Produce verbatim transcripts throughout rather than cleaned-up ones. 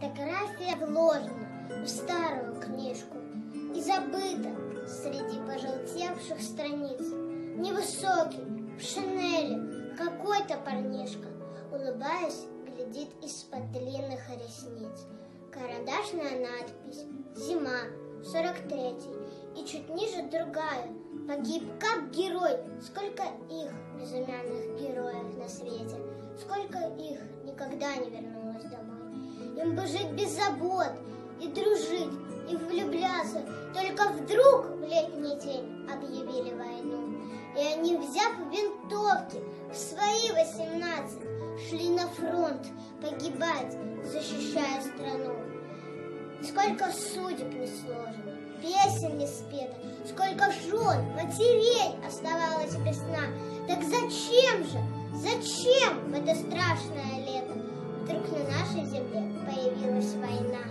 Фотография вложена в старую книжку и забыта среди пожелтевших страниц. Невысокий, в шинели, какой-то парнишка, улыбаясь, глядит из-под длинных ресниц. Карандашная надпись «Зима, сорок третий», и чуть ниже другая «Погиб как герой». Сколько их безымянных героев на свете, сколько их никогда не вернулось домой. Им бы жить без забот, и дружить, и влюбляться. Только вдруг в летний день объявили войну. И они, взяв винтовки в свои восемнадцать, шли на фронт погибать, защищая страну. Сколько судеб не сложено, песен не спето, сколько жен, матерей оставалось без сна. Так зачем же, зачем в это страшное лето вдруг на нашей земле появилась война?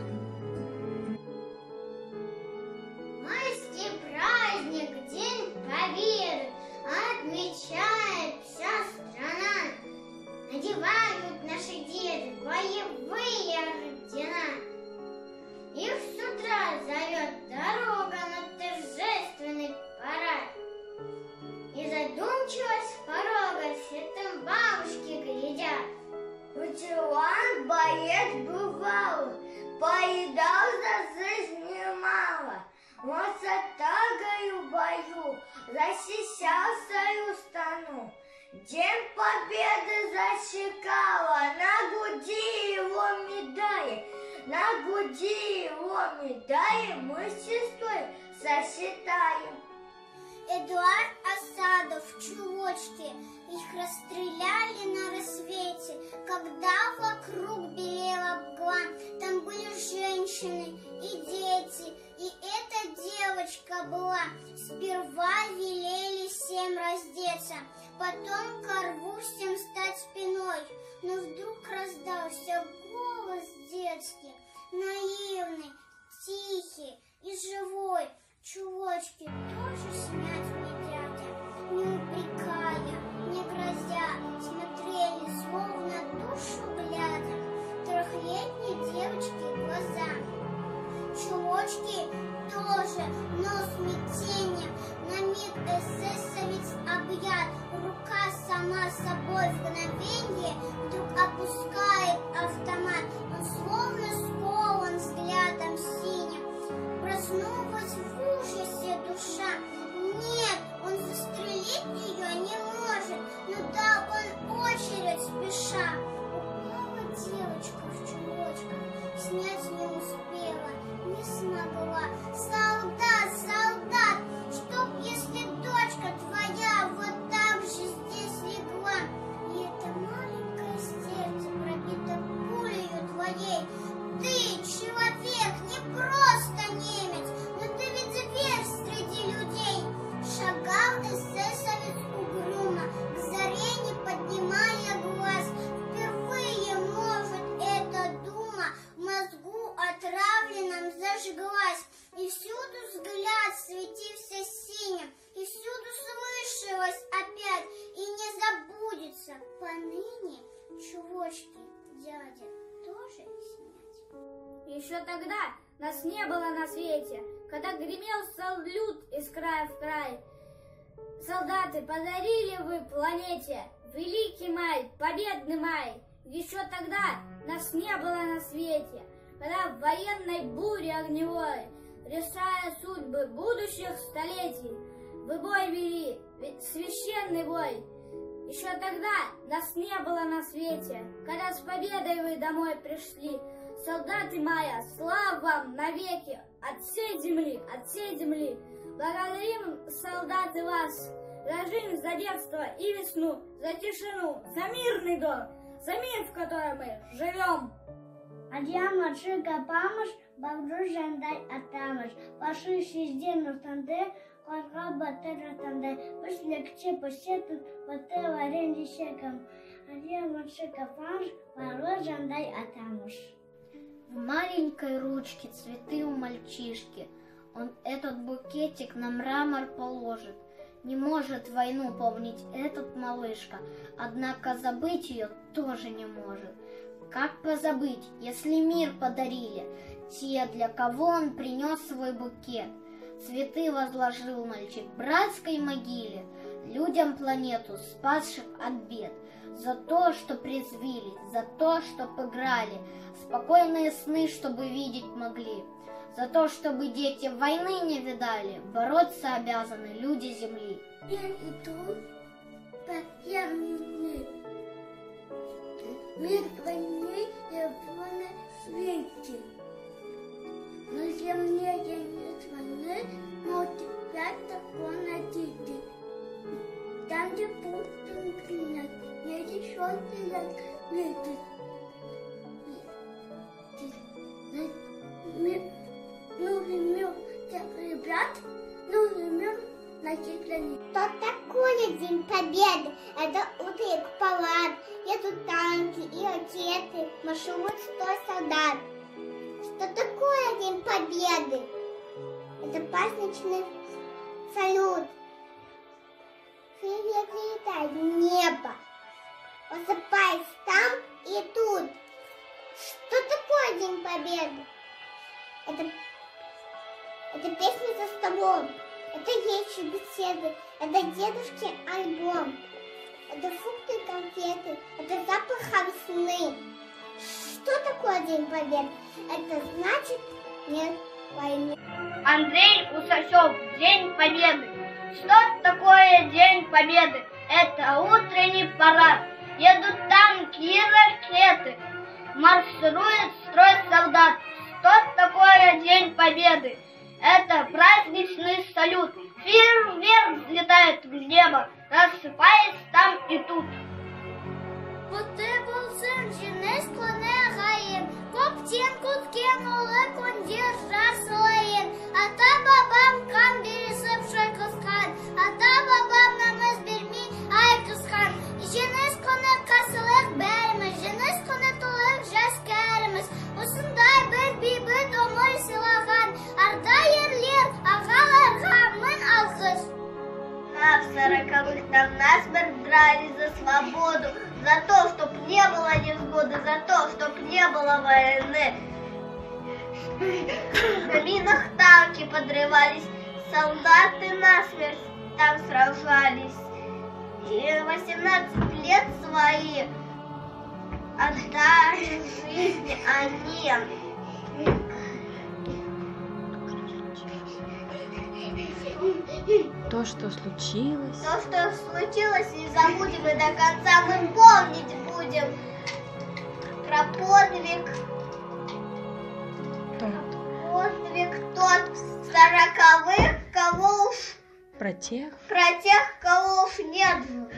Майский праздник, День Победы, отмечает вся страна. Надевают наши деды боевые ордена. Их с утра зовет дорога на торжественный парад. И задумчивость порога светом бабушки глядят. Ветеран боец бывал, поедал за жизнь немало. Он с отвагою в бою защищал свою страну. День Победы зачекала, на груди его медали. На груди его медали мы с сестрой сосчитаем. Эдуард Асадов в чулочке, их расстреляли на рассвете, когда вокруг белела мгла. Там были женщины и дети, и эта девочка была. Сперва велели всем раздеться, потом ко рву всем стать спиной. Но вдруг раздался голос детский, наивный, тихий и живой. Чулочки тоже снять мне дядя, не упрекая, не грозя, смотрели, словно душу глядя, трехлетней девочке глаза. Чулочки тоже, но с смятением, на миг эсэсовец объят, рука сама собой в мгновенье вдруг опускает автомат, он словно скован взглядом синим. Проснулась в ужасе душа. Нет, он застрелить ее не может, но дал он очередь спеша. Упала девочка в чулочках, снять не успела, не смогла. Солдат, солдат, чтоб если дочка твоя вот так же здесь легла, и это маленькое сердце пробито пулею твоей. Ты, человек, не просто немец, но ты ведь зверь среди людей. Шагал эсэсовец угрюмо, к заре не поднимая глаз. Впервые, может, эта дума в мозгу отравленном зажглась. И всюду взгляд светился синим, и всюду слышалось опять, и не забудется поныне чулочки дядя тоже снять. Еще тогда нас не было на свете, когда гремел салют из края в край. Солдаты, подарили вы планете великий май, победный май. Еще тогда нас не было на свете, когда в военной буре огневой, решая судьбы будущих столетий, вы бой вели, ведь священный бой. Еще тогда нас не было на свете, когда с победой вы домой пришли. Солдаты моя, слава вам навеки, от всей земли, от всей земли. Благодарим, солдаты, вас за жизнь, за детство и весну, за тишину, за мирный дом, за мир, в котором мы живем. Адьяма чика памаш, бавджу жандай атамаш, паши шиздену танде, коргаба тера танде, пошли к чепу сету, воте варенди щекам. Адьяма чика памаш, бавджу жандай атамаш. В маленькой ручке цветы у мальчишки. Он этот букетик на мрамор положит. Не может войну помнить этот малышка, однако забыть ее тоже не может. Как позабыть, если мир подарили те, для кого он принес свой букет? Цветы возложил мальчик в братской могиле, людям планету, спасших от бед. За то, что призвили, за то, что играли, спокойные сны, чтобы видеть могли. За то, чтобы дети войны не видали, бороться обязаны люди земли. Я иду по ямке. Мир войны его на свете. На земле я нет войны, но у тебя такое надежды. Там, где Путин принят, я еще лет летит. Нужен мир тех ребят, нужен мир наших границ. Что такое День Победы? Это утро и купола, едут танки и ракеты, маршируют сто солдат. Что такое День Победы? Это праздничный салют. Фейерверки летают в небо, посыпаясь там и тут. Что такое День Победы? Это, это песня за столом, это речи, беседы, это дедушкин альбом, это фрукты и конфеты, это запах весны. Что такое День Победы? Это значит нет войны. Андрей Усачев, День Победы. Что такое День Победы? Это утренний парад. Едут танки и ракеты, марширует строй солдат. Что такое День Победы? Это праздничный салют. Фейерверк взлетает в небо, рассыпаясь там и тут. Бути булсын жинес коне гайын, коптен куткен улы кондир жасылайын. Ата бабам кан бересіп шай кысқан, ата бабам намаз бермей ай кысқан. Жинес коне касылық бәріміз, жинес коне толық жас кәріміз. Осындай бір бейбіт өмір сыйлаған, арда ерлер ағаларға мың алғыс. А в сороковых там насмерть дрались за свободу, за то, чтоб не было невзгоды, за то, чтоб не было войны. На минах танки подрывались, солдаты насмерть там сражались. И восемнадцать лет свои отдали жизни они. То, что случилось. То, что случилось, не забудем и до конца мы помнить будем про подвиг. Тот. Подвиг тот сороковых, кого уж... Про тех. Про тех, кого уж нет.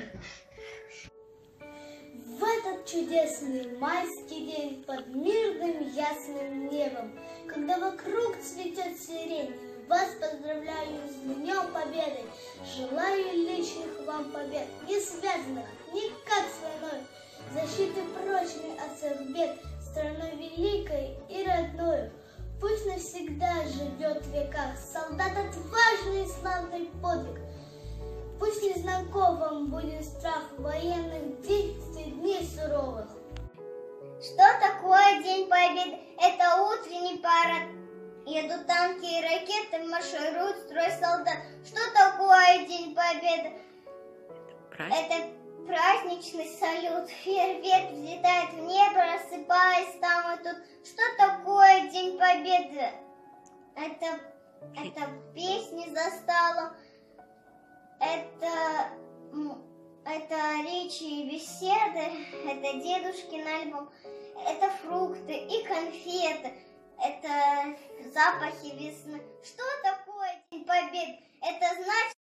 В этот чудесный майский день под мирным ясным небом, когда вокруг цветет сирень, вас поздравляю с Днем Победы. Желаю личных вам побед, не связанных никак с войной, защиты прочной от всех бед, страной великой и родной. Пусть навсегда живет в веках солдат отважный и славный подвиг. Пусть не знаком вам будет страх военных действий дней суровых. Что такое День Победы? Это утренний парад. Едут танки и ракеты, маршируют строй солдат. Что такое День Победы? Праздник. Это праздничный салют. Фейерверк взлетает в небо, рассыпаясь там и тут. Что такое День Победы? Это, это песни за столом. Это, это речи и беседы. Это дедушкин альбом. Это фрукты и конфеты. Это запахи весны. Что такое День Победы? Это значит